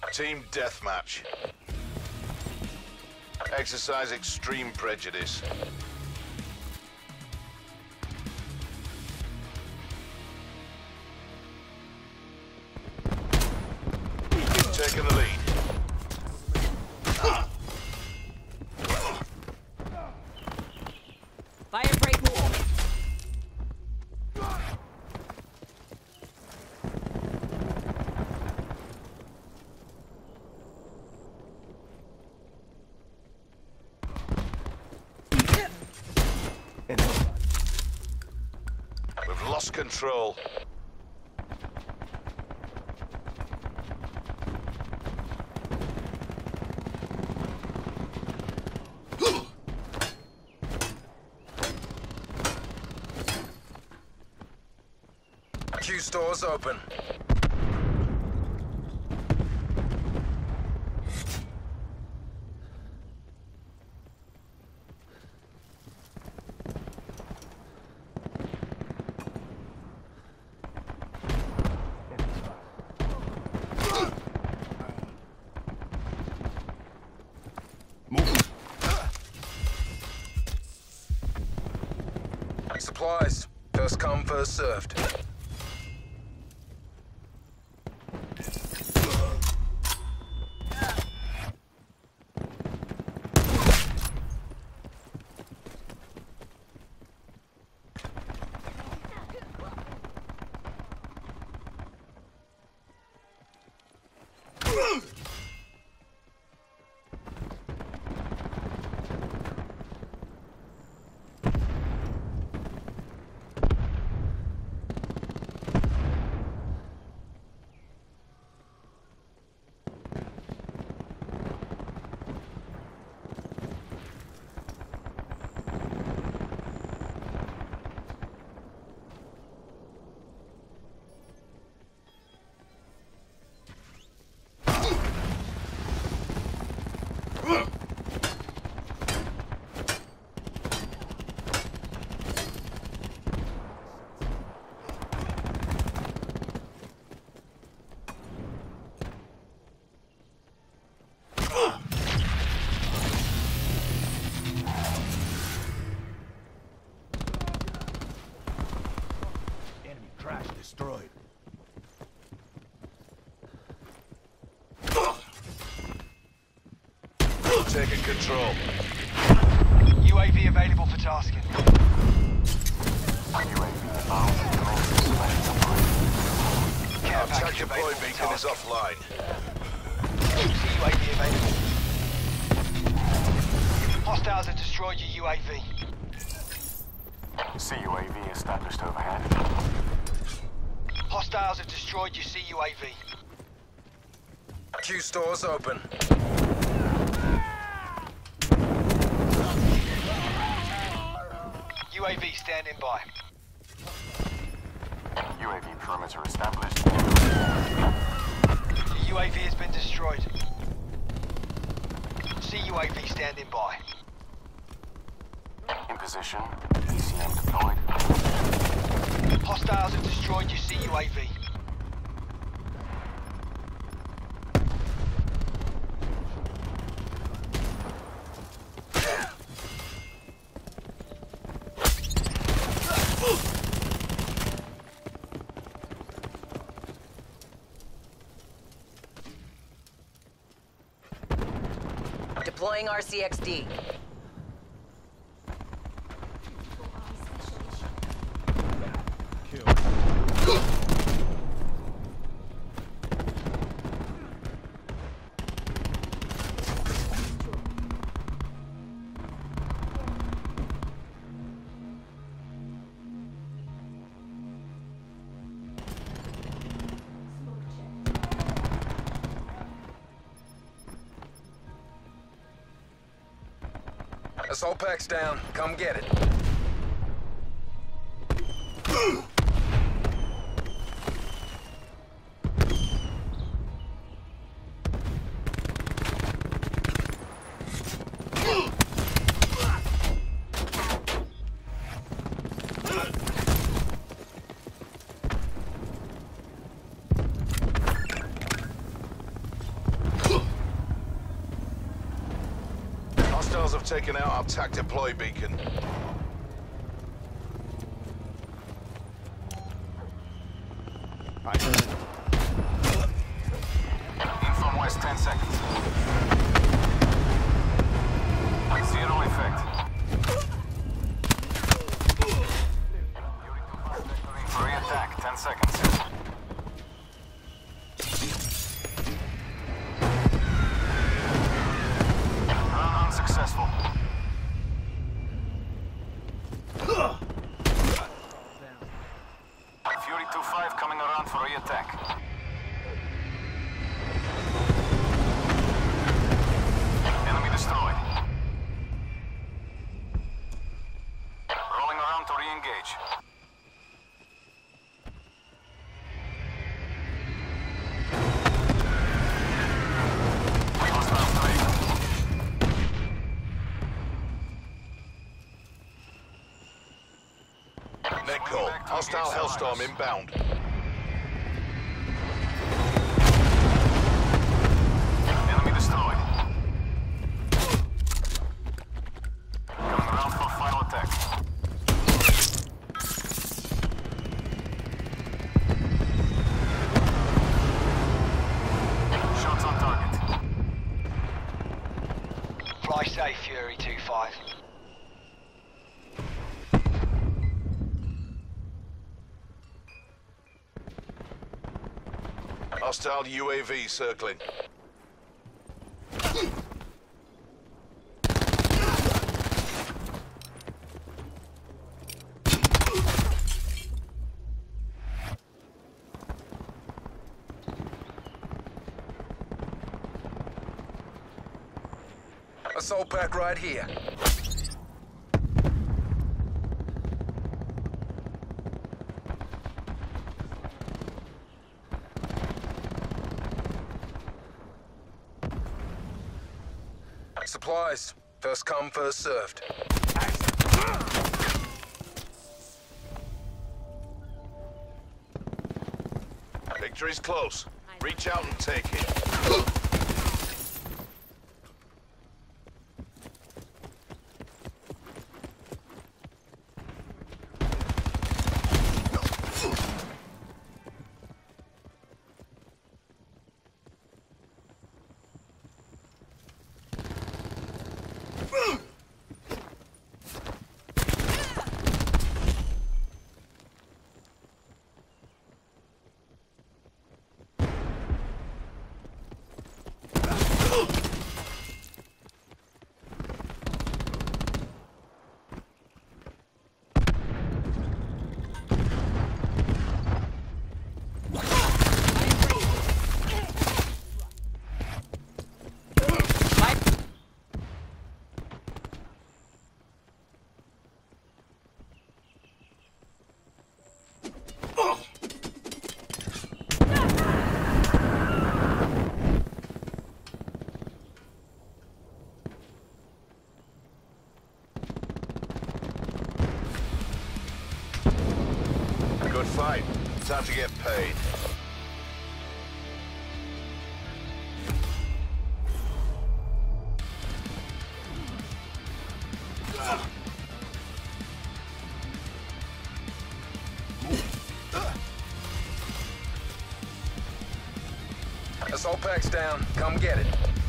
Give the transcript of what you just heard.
Team deathmatch. Exercise extreme prejudice. You've taken the lead. Fire break wall. We've lost control. Q stores open. Supplies. First come, first served. Destroyed. Taking control. UAV available for tasking. UAV bound. Our track deploy beacon is offline. UAV available. Hostiles have destroyed your UAV. CUAV established overhead. Hostiles have destroyed your CUAV. Q stores open. UAV standing by. UAV perimeter established. Your UAV has been destroyed. CUAV standing by. In position. ECM deployed. Hostiles have destroyed your CUAV. Deploying RCXD. Assault pack's down. Come get it. taking out our TAC deploy beacon. Info West, 10 seconds. Zero effect. Free attack, 10 seconds. Run unsuccessful. Fury 2-5 coming around for re-attack. Enemy destroyed. Rolling around to re-engage. Hostile 3. Net call. Hostile Hellstorm inbound. Enemy destroyed. Coming around for final attack. Shots on target. Fly safe, Fury 2-5. Hostile UAV circling. Assault pack right here. Supplies. First come, first served. Victory's close. Reach out and take it. Good fight. Time to get paid. Assault pack's down. Come get it.